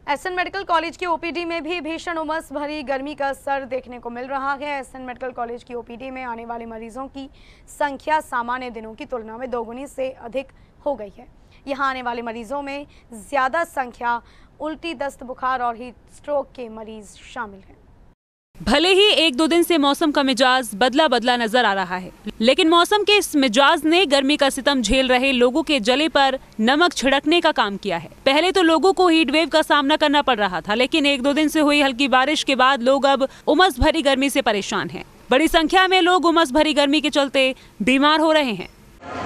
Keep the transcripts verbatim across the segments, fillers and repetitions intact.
SN medical college की OPD में भी भीषण उमस भरी गर्मी का असर देखने को मिल रहा है। एसएन मेडिकल कॉलेज की ओपीडी में आने वाले मरीजों की संख्या सामान्य दिनों की तुलना में दोगुनी से अधिक हो गई है। यहां आने वाले मरीजों में ज्यादा संख्या उल्टी, दस्त, बुखार और हीट स्ट्रोक के मरीज शामिल हैं। भले ही एक दो दिन से मौसम का मिजाज बदला बदला नजर आ रहा है, लेकिन मौसम के इस मिजाज ने गर्मी का सितम झेल रहे लोगों के जले पर नमक छिड़कने का काम किया है। पहले तो लोगों को हीट वेव का सामना करना पड़ रहा था, लेकिन एक दो दिन से हुई हल्की बारिश के बाद लोग अब उमस भरी गर्मी से परेशान हैं। बड़ी संख्या में लोग उमस भरी गर्मी के चलते बीमार हो रहे हैं।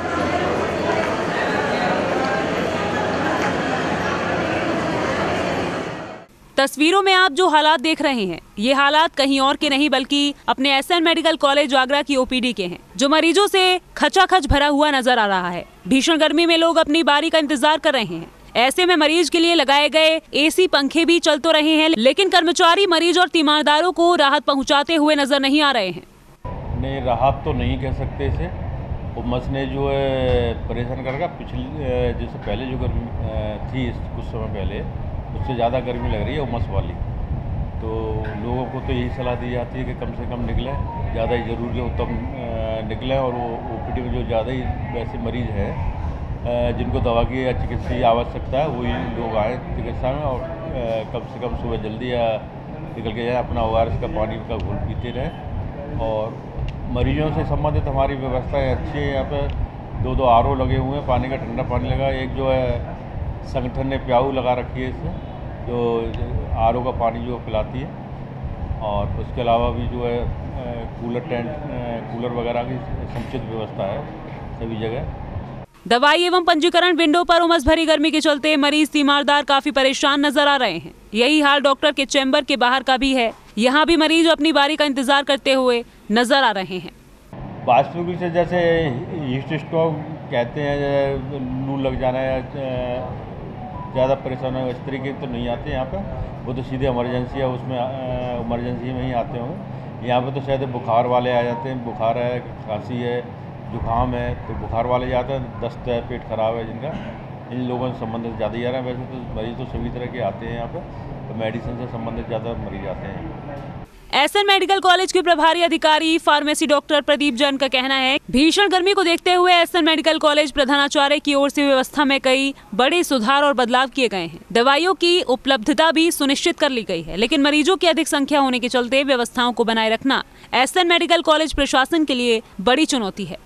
तस्वीरों में आप जो हालात देख रहे हैं, ये हालात कहीं और के नहीं बल्कि अपने एसएन मेडिकल कॉलेज आगरा की ओपीडी के हैं, जो मरीजों से खचाखच भरा हुआ नजर आ रहा है। भीषण गर्मी में लोग अपनी बारी का इंतजार कर रहे हैं। ऐसे में मरीज के लिए लगाए गए एसी पंखे भी चल तो रहे हैं, लेकिन कर्मचारी मरीज और तीमारदारों को राहत पहुँचाते हुए नजर नहीं आ रहे हैं। नहीं, राहत तो नहीं कह सकते इसे। उमस ने जो है परेशान कर रखा। पिछली जैसे पहले जो गर्मी थी कुछ समय पहले, उससे ज़्यादा गर्मी लग रही है उमस वाली। तो लोगों को तो यही सलाह दी जाती है कि कम से कम निकलें, ज़्यादा ही ज़रूरी हो तब निकलें। और वो ओपीडी में जो ज़्यादा ही वैसे मरीज़ हैं जिनको दवा की या चिकित्सा की आवश्यकता है, वही लोग आए चिकित्सा में। और कम से कम सुबह जल्दी या निकल के जाए, अपना ओ आर एस का पानी का घोल पीते रहें। और मरीजों से संबंधित हमारी व्यवस्थाएँ अच्छी है। यहाँ पर दो दो आर ओ लगे हुए हैं, पानी का ठंडा पानी लगा। एक जो है संगठन ने प्याऊ लगा रखी है इससे, जो आर ओ का पानी जो पिलाती है। और उसके अलावा भी जो है कूलर टेंट कूलर वगैरह की समुचित व्यवस्था है सभी जगह। दवाई एवं पंजीकरण विंडो पर उमस भरी गर्मी के चलते मरीज तीमारदार काफी परेशान नजर आ रहे हैं। यही हाल डॉक्टर के चैम्बर के बाहर का भी है। यहाँ भी मरीज अपनी बारी का इंतजार करते हुए नजर आ रहे हैं। वास्तविक से जैसे हीट स्ट्रोक कहते हैं, लू लग जाना या ज़्यादा परेशान हो, इस तरीके तो नहीं आते यहाँ पे। वो तो सीधे इमरजेंसी है, उसमें इमरजेंसी में ही आते होंगे। यहाँ पे तो शायद बुखार वाले आ जाते हैं। बुखार है, खांसी है, जुकाम है, तो बुखार वाले जाते हैं। दस्त है, पेट खराब है जिनका, इन लोगों से संबंधित ज़्यादा ही आ रहा है। वैसे तो मरीज तो सभी तरह के आते हैं यहाँ पर, तो मेडिसिन से संबंधित ज़्यादा मरीज आते हैं। एसएन मेडिकल कॉलेज के प्रभारी अधिकारी फार्मेसी डॉक्टर प्रदीप जैन का कहना है, भीषण गर्मी को देखते हुए एसएन मेडिकल कॉलेज प्रधानाचार्य की ओर से व्यवस्था में कई बड़े सुधार और बदलाव किए गए हैं। दवाइयों की उपलब्धता भी सुनिश्चित कर ली गई है, लेकिन मरीजों की अधिक संख्या होने के चलते व्यवस्थाओं को बनाए रखना एसएन मेडिकल कॉलेज प्रशासन के लिए बड़ी चुनौती है।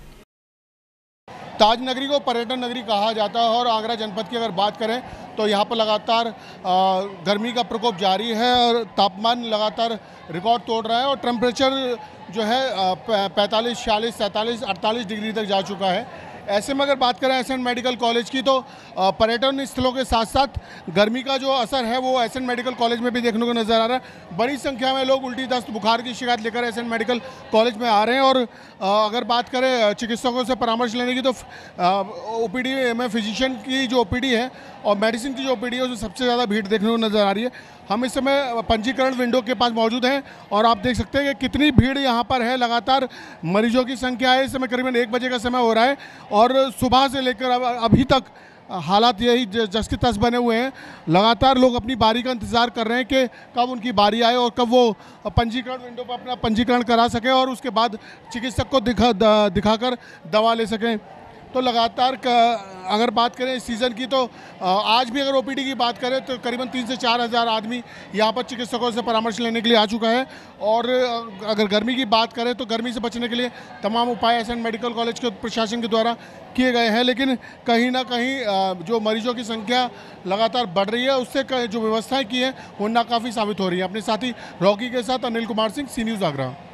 ताज नगरी को पर्यटन नगरी कहा जाता है और आगरा जनपद की अगर बात करें तो यहाँ पर लगातार गर्मी का प्रकोप जारी है और तापमान लगातार रिकॉर्ड तोड़ रहा है। और टेम्परेचर जो है पैंतालीस, छियालीस, सैंतालीस, अड़तालीस डिग्री तक जा चुका है। ऐसे में अगर बात करें एसएन मेडिकल कॉलेज की, तो पर्यटन स्थलों के साथ साथ गर्मी का जो असर है वो एसएन मेडिकल कॉलेज में भी देखने को नज़र आ रहा है। बड़ी संख्या में लोग उल्टी, दस्त, बुखार की शिकायत लेकर एसएन मेडिकल कॉलेज में आ रहे हैं। और अगर बात करें चिकित्सकों से परामर्श लेने की, तो ओपीडी में फिजिशियन की जो ओपीडी है और मेडिसिन की जो ओपीडी है उसमें सबसे ज़्यादा भीड़ देखने को नज़र आ रही है। हम इस समय पंजीकरण विंडो के पास मौजूद हैं और आप देख सकते हैं कि कितनी भीड़ यहाँ पर है। लगातार मरीजों की संख्या है। इस समय करीबन एक बजे का समय हो रहा है और सुबह से लेकर अब अभी तक हालात यही जस की तस बने हुए हैं। लगातार लोग अपनी बारी का इंतज़ार कर रहे हैं कि कब उनकी बारी आए और कब वो पंजीकरण विंडो पर अपना पंजीकरण करा सकें और उसके बाद चिकित्सक को दिखा दिखाकर दवा ले सकें। तो लगातार अगर बात करें इस सीज़न की, तो आज भी अगर ओपीडी की बात करें तो करीबन तीन से चार हज़ार आदमी यहाँ पर चिकित्सकों से परामर्श लेने के लिए आ चुका है। और अगर गर्मी की बात करें तो गर्मी से बचने के लिए तमाम उपाय एसएन मेडिकल कॉलेज के प्रशासन के द्वारा किए गए हैं, लेकिन कहीं ना कहीं जो मरीजों की संख्या लगातार बढ़ रही है, उससे जो व्यवस्थाएँ की हैं वो नाकाफ़ी साबित हो रही है। अपने साथी रॉकी के साथ अनिल कुमार सिंह, सी न्यूज़ आगरा।